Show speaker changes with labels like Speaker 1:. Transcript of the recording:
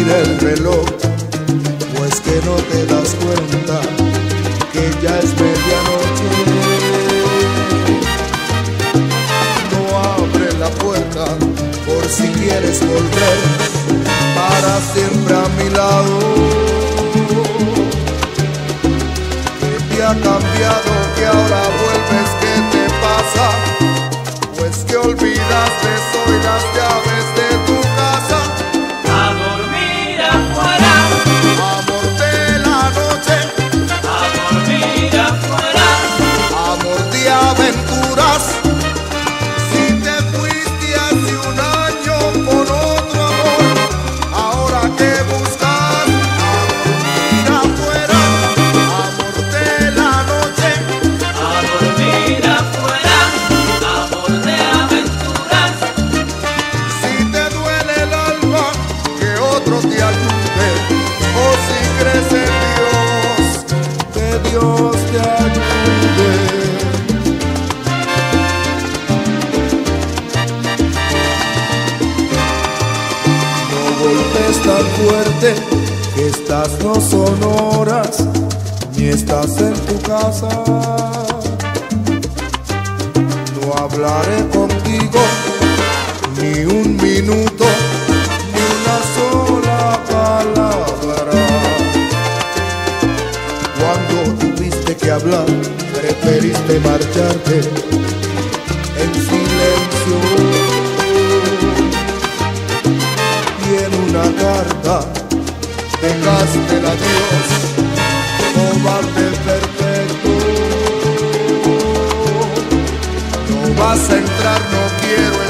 Speaker 1: mira el reloj, pues que no te das cuenta que ya es medianoche. No abre la puerta por si quieres volver para siempre a mi lado. ¿Qué te ha cambiado que ahora vuelves? ¿Qué te pasa? Pues que olvidaste hoy las llaves de tu casa.
Speaker 2: A dormir afuera,
Speaker 1: Amor de la noche,
Speaker 2: a dormir afuera,
Speaker 1: amor de aventuras. Si te fuiste hace un año con otro amor, ahora que buscas, a dormir afuera. Amor de la noche,
Speaker 2: a dormir afuera, amor de aventuras.
Speaker 1: si te duele el alma, que otro te ayude. O si crees en Dios, que Dios te ayude. No golpes tan fuerte, que estas no son horas, ni estás en tu casa. No hablaré contigo ni un minuto, ni una sola palabra. Cuando tuviste que hablar, preferiste marcharte en silencio. Y en una carta dejaste el adiós, cobarde perfecto. No vas a entrar, no quiero